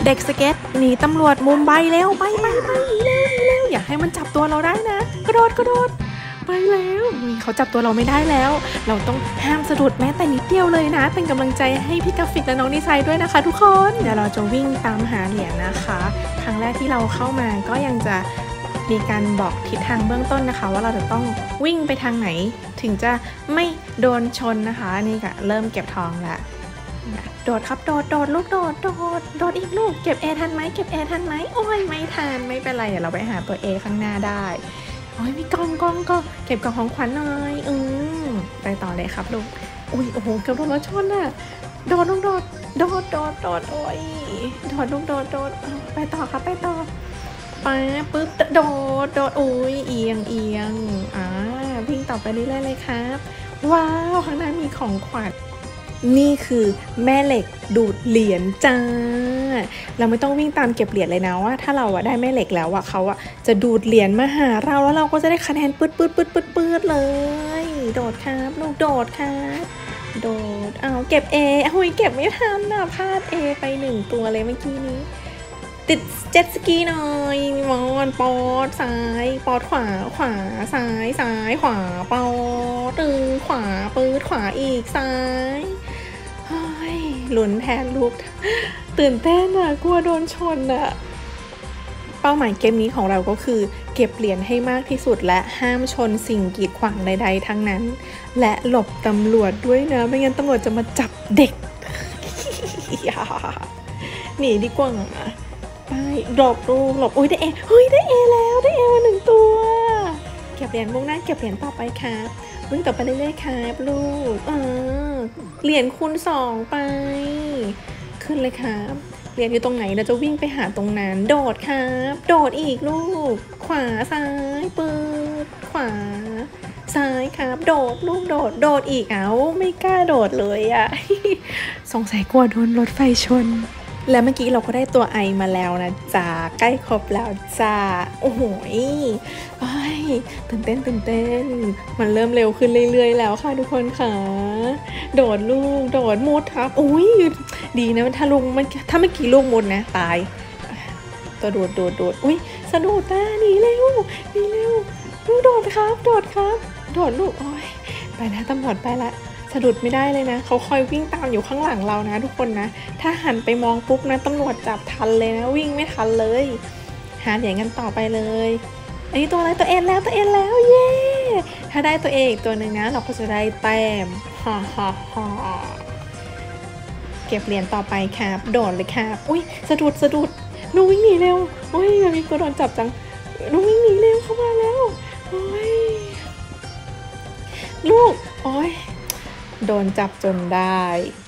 เด็กสเก็ตหนีตำรวจมุมไบเร็วไปเร็วอย่าให้มันจับตัวเราได้นะกระโดดไปแล้วเขาจับตัวเราไม่ได้แล้วเราต้องห้ามสะดุดแม้แต่นิดเดียวเลยนะเป็นกำลังใจให้พี่กราฟิกและน้องดีไซน์ด้วยนะคะทุกคนเดี๋ยวเราจะวิ่งตามหาเหรียญนะคะครั้งแรกที่เราเข้ามาก็ยังจะมีการบอกทิศทางเบื้องต้นนะคะว่าเราจะต้องวิ่งไปทางไหนถึงจะไม่โดนชนนะคะนี่ก็เริ่มเก็บทองแล้วโดดครับโดดลูกโดดอีกลูกเก็บ A ทันไหมโอ้ยไม่ทันไม่เป็นไรเดี๋ยวเราไปหาตัว A ข้างหน้าได้โอ้ยมีกองก็เก็บกล่องของขวัญหน่อยไปต่อเลยครับลูกอุ้ยโอ้โหเกือบโดนรถชนน่ะโดดโอ้ยโดดลูกโดดไปต่อครับไปต่อไปปึ๊บโดดอุ้ยเอียงวิ่งต่อไปเรื่อยๆเลยครับว้าวข้างหน้ามีของขวัญนี่คือแม่เหล็กดูดเหรียญจ้าเราไม่ต้องวิ่งตามเก็บเหรียญเลยนะว่าถ้าเราได้แม่เหล็กแล้วเขาจะดูดเหรียญมาหาเราแล้วเราก็จะได้คะแนนปืดเลยโดดครับลูกโดดครับโดดเอาเก็บ A หุยเก็บไม่ทันนะพลาด A ไป1ตัวเลยเมื่อกี้นี้ติดเจ็ตสกีหน่อยมอนปอดซ้ายปอดขวาซ้ายขวาปอดขวาปืดขวาอีกซ้ายหลุนแทนลูกตื่นเต้นอ่ะกลัวโดนชนอ่ะเป้าหมายเกมนี้ของเราก็คือเก็บเหรียญให้มากที่สุดและห้ามชนสิ่งกีดขวางใดๆทั้งนั้นและหลบตำรวจด้วยนะไม่งั้นตำรวจจะมาจับเด็ก หนีดีกว่าไปหลบอุ้ยได้เอแล้วได้เอมา1ตัวเก็บเหรียญมุ่งหน้าเก็บเหรียญต่อไปครับวิ่งต่อไปเรื่อยๆครับลูกเหรียญคูณ2ไปขึ้นเลยครับเหรียญอยู่ตรงไหนเราจะวิ่งไปหาตรงนั้นโดดครับโดดอีกลูกขวาซ้ายปืดขวาซ้ายครับโดดลูกโดดอีกไม่กล้าโดดเลยอะสงสัยกลัวโดนรถไฟชนและเมื่อกี้เราก็ได้ตัวไอมาแล้วนะจ้าใกล้ครบแล้วจ้าโอ้โหตื่นเต้นมันเริ่มเร็วขึ้นเรื่อยๆแล้วค่ะทุกคนค่ะโดดลูกโดดมุดครับอุ้ยดีนะถ้าเมื่อกี้ลูกมุดนะตายตัวโดดอุ้ยสะดุดนะหนีเร็วลูกโดดครับโดดลูกโอ้ยไปนะตำรวจไปละสะดุดไม่ได้เลยนะเขาคอยวิ่งตามอยู่ข้างหลังเรานะทุกคนนะถ้าหันไปมองปุ๊บนะตำรวจจับทันเลยนะวิ่งไม่ทันเลยหาเหรียญกันต่อไปเลยอันนี้ตัวอะไรตัวเอ็นแล้วเย้ถ้าได้ตัวเอกตัวหนึ่งนะเราก็จะได้แต้มเก็บเหรียญต่อไปครับโดดเลยครับอุ้ยสะดุดลูกวิ่งหนีเร็วอุ้ยมีกูโดนจับจังลูกวิ่งหนีเร็วเข้ามาแล้วโอ้ยลูกโอ้ยโดนจับจนได้